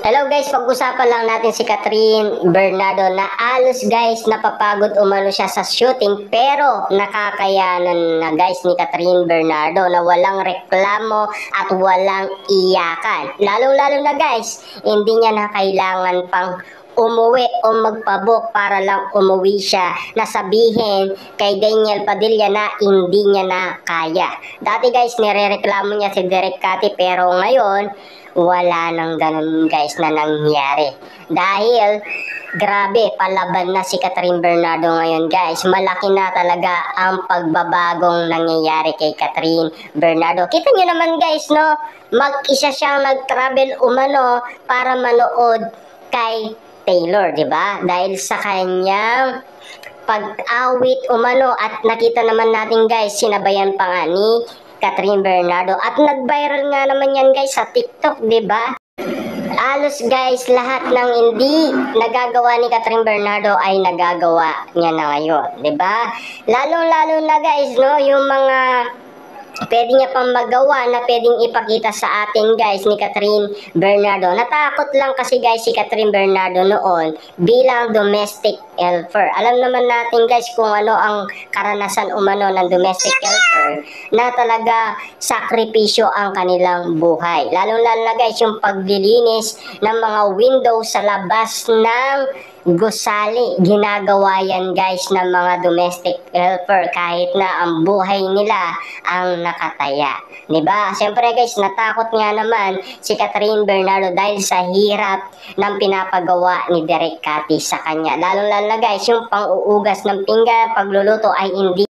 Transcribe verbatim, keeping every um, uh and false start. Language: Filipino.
Hello guys, pag-usapan lang natin si Catherine Bernardo na alos guys napapagod umano siya sa shooting pero nakakayanan na guys ni Catherine Bernardo na walang reklamo at walang iyakan. Lalong-lalo na guys, hindi niya na kailangan pang umuwi o magpabook para lang umuwi siya na sabihin kay Daniel Padilla na hindi niya na kaya. Dati guys, nirereklamo niya si Derek Cathy pero ngayon wala nang ganun guys na nangyari. Dahil grabe, palaban na si Catherine Bernardo ngayon guys. Malaki na talaga ang pagbabagong nangyayari kay Catherine Bernardo. Kita nyo naman guys, no? Mag-isa siyang nag-travel umano para manood kay Taylor, di ba? Dahil sa kanyang pag-awit umano at nakita naman natin guys, sinabayan pa nga ni Catherine Bernardo at nag-viral nga naman yan guys sa TikTok, di ba? Alos guys, lahat ng hindi nagagawa ni Catherine Bernardo ay nagagawa niya na ngayon, di ba? Lalong-lalo na guys, no, yung mga pwede niya pang magawa na pwedeng ipakita sa atin guys ni Catherine Bernardo. Natakot lang kasi guys si Catherine Bernardo noon bilang domestic helper. Alam naman natin guys kung ano ang karanasan umano ng domestic helper na talaga sakripisyo ang kanilang buhay. Lalo-lalo na guys yung paglilinis ng mga window sa labas ng gusali. Ginagawa yan guys ng mga domestic helper kahit na ang buhay nila ang nakataya. Diba? Siyempre guys, natakot nga naman si Catherine Bernardo dahil sa hirap ng pinapagawa ni Derek Cathy sa kanya. Lalo-lalo na guys, yung pang-uugas ng pinggan, pagluluto ay hindi